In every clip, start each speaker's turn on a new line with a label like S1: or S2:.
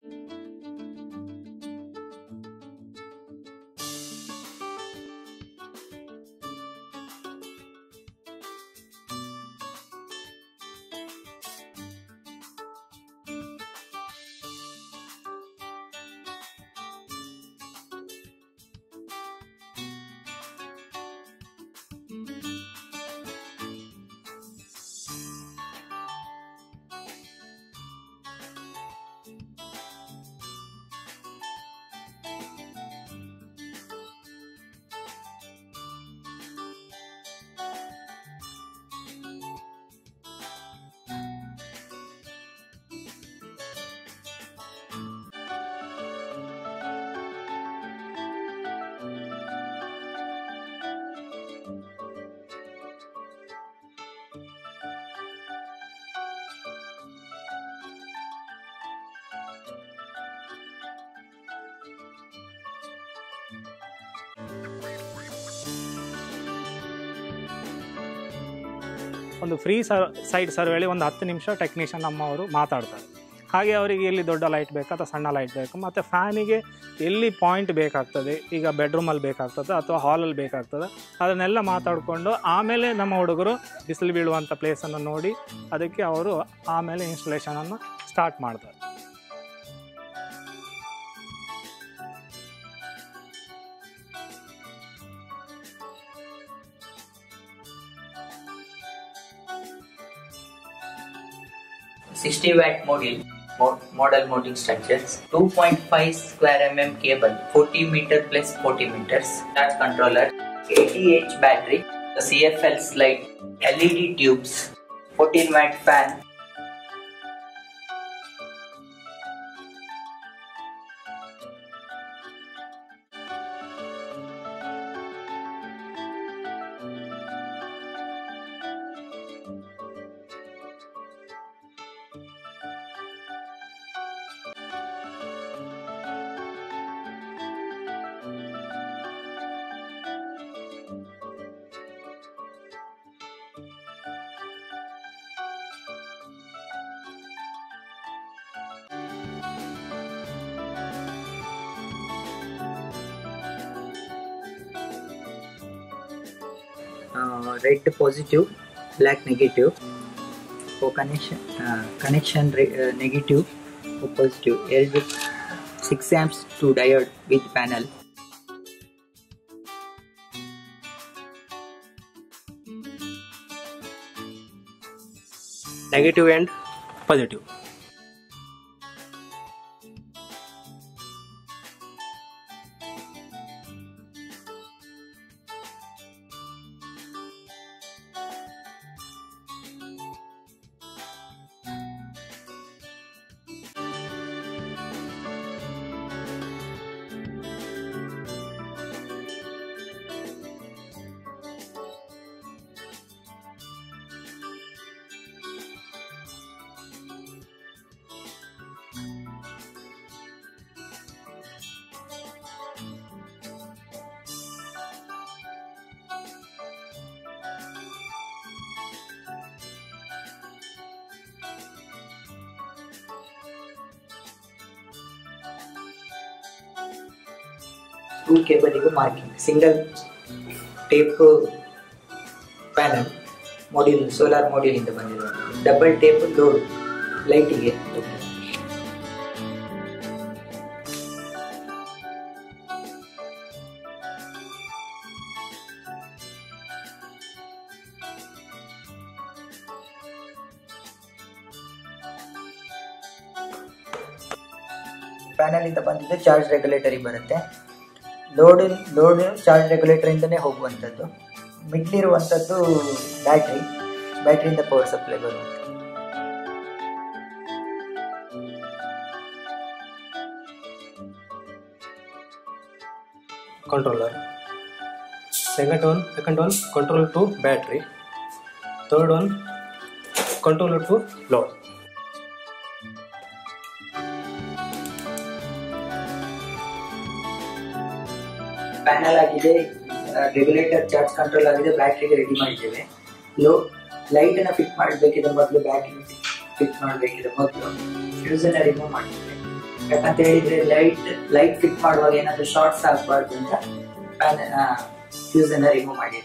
S1: ಒಂದು free site ಸರ್ವೇಲಿ ಒಂದು 10 ನಿಮಿಷ ಟೆಕ್ನಿಷಿಯನ್ ನಮ್ಮವರು ಮಾತಾಡ್ತಾರೆ. ಹಾಗೆ ಅವರಿಗೆ ಎಲ್ಲಿ ದೊಡ್ಡ ಲೈಟ್ ಬೇಕು ಅಥವಾ ಸಣ್ಣ ಲೈಟ್ ಬೇಕು, ಮತ್ತು ಫ್ಯಾನಿಗೆ ಎಲ್ಲಿ ಪಾಯಿಂಟ್ ಬೇಕಾಗ್ತದೆ, ಈಗ ಬೆಡ್ರೂಮಲ್ಲಿ ಬೇಕಾಗ್ತದೆ ಅಥವಾ ಹಾಲಲ್ಲಿ ಬೇಕಾಗ್ತದೆ, ಅದನ್ನೆಲ್ಲ ಮಾತಾಡಿಕೊಂಡು ಆಮೇಲೆ ನಮ್ಮ ಹುಡುಗರು ಬಿಸಿಲು ಬೀಳುವಂಥ ಪ್ಲೇಸನ್ನು ನೋಡಿ ಅದಕ್ಕೆ ಅವರು ಆಮೇಲೆ ಇನ್ಸ್ಟಾಲೇಷನನ್ನು ಸ್ಟಾರ್ಟ್ ಮಾಡ್ತಾರೆ.
S2: $60 model mounting structures, 2.5 square mm cable, 40 meter plus 40 meters, charge controller, 80H battery, the CFL slide, LED tubes, 14-watt fan. Red positive, black negative. For connection negative or positive. L with 6 amps to diode with panel.
S1: Negative and positive.
S2: Two cable marking, single tape panel module, solar module in the bandido, double tape load light ಗೆ panel ಇಂದ ಬಂದಿದ್ದು charge regulatory ಬರುತ್ತೆ. Load charge regulator ಇಂದನೇ ಹೋಗುವಂಥದ್ದು. Middle ಇರುವಂಥದ್ದು ಬ್ಯಾಟ್ರಿಯಿಂದ power supply ಬರುವಂಥದ್ದು.
S1: Controller. Second one controller to battery. Third one controller to load.
S2: Panel ಆಗಿದೆ, ರೆಗ್ಯುಲೇಟರ್ ಚಾರ್ಜ್ ಕಂಟ್ರೋಲ್ ಆಗಿದೆ, ಬ್ಯಾಟ್ರಿಗೆ ರೆಡಿ ಮಾಡಿದ್ದೇವೆ. ಲೈಟ್ ಅನ್ನ ಫಿಟ್ ಮಾಡಬೇಕಿದ್ರೆ ಮೊದಲು ಬ್ಯಾಟ್ರಿ ಫಿಟ್ ಮಾಡಬೇಕಿದ್ರೆ ಮೊದಲು ಫ್ಯೂಸ್ ಅನ್ನ ರಿಮೂವ್ ಮಾಡಿದ್ದೇವೆ. ಯಾಕಂತ ಹೇಳಿದ್ರೆ ಲೈಟ್ ಫಿಟ್ ಮಾಡುವಾಗ ಏನಾದ್ರು ಶಾರ್ಟ್ಸ್ ಆಗಬಾರ್ದು ಅಂತ ಫ್ಯೂಸ್ ಅನ್ನ ರಿಮೂವ್ ಮಾಡಿ.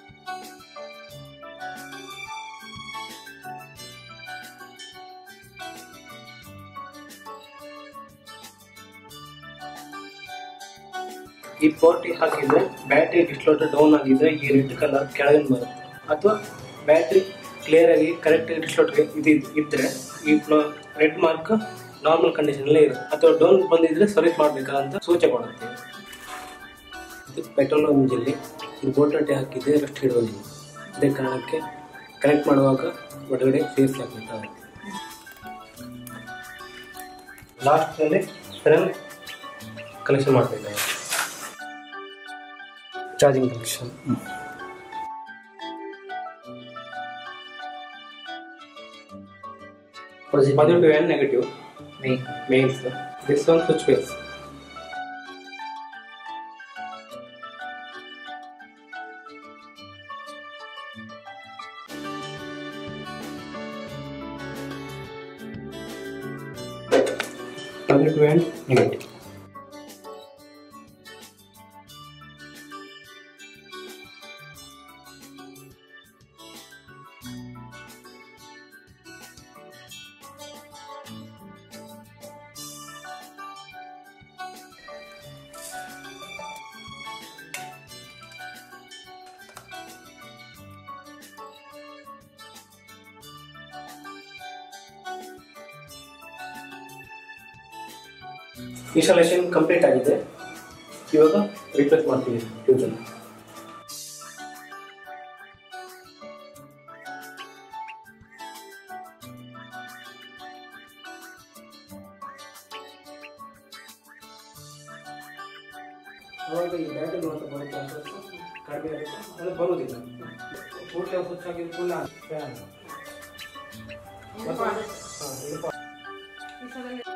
S3: ಈ ಪೋರ್ಟಿಗೆ ಹಾಕಿದ್ರೆ ಬ್ಯಾಟ್ರಿ ಡಿಸ್ಲೋಟ್ ಡೌನ್ ಆಗಿದ್ರೆ ಈ ರೆಡ್ ಕಲರ್ ಕೆಳಗಿನ ಬರುತ್ತೆ, ಅಥವಾ ಬ್ಯಾಟ್ರಿ ಕ್ಲಿಯರ್ ಆಗಿ ಕರೆಕ್ಟ್ ಡಿಸ್ಲೋಟ್ ಇದ್ರೆ ಈ ರೆಡ್ ಮಾರ್ಕ್ ನಾರ್ಮಲ್ ಕಂಡೀಷನ್ ಅಲ್ಲೇ ಇರುತ್ತೆ, ಅಥವಾ ಡೌನ್ ಬಂದಿದ್ರೆ ಸರ್ವಿಸ್ ಮಾಡ್ಬೇಕಾ ಅಂತ ಸೂಚನೆ ಕೊಡುತ್ತೆ. ಇದು ಪೆಟ್ರೋಲ್ ಇಂಜಿನಲ್ಲಿ ಇದು ಬೋಲ್ಟೆ ಹಾಕಿದ್ರೆ ರೆಸ್ಟ್ ಹಿಡಿಯೋದಿಲ್ಲ, ಅದೇ ಕಾರಣಕ್ಕೆ ಕನೆಕ್ಟ್ ಮಾಡುವಾಗ ಒಳಗಡೆ ಸೇಫ್ ಆಗಬೇಕಾಗುತ್ತೆ. ಲಾಸ್ಟ್ನಲ್ಲಿ ಫೆರಲ್ ಕಲೆಕ್ಷನ್ ಮಾಡಬೇಕಾಗುತ್ತೆ, charging connection. Positive and negative mains. This one switch base. Positive and negative. Installation complete ಆಗಿದೆ, ಇವಾಗ ರಿಪ್ಲೇಸ್ ಮಾಡ್ತೀವಿ ಫ್ಯೂಸ್ ಅನ್ನು. ಅವಾಗ ಈ ಬ್ಯಾಟ್ರಿ ಮಾತ್ರ ಬರುತ್ತೆ ಅಂತ ಕಡಿಮೆ ಆಗುತ್ತೆ, ಅದು ಬರುವುದಿಲ್ಲ. ಕೂಡಲೇ ಸ್ವಿಚ್ ಆಗಿದ್ದು ಫುಲ್ ಫ್ಯಾನ್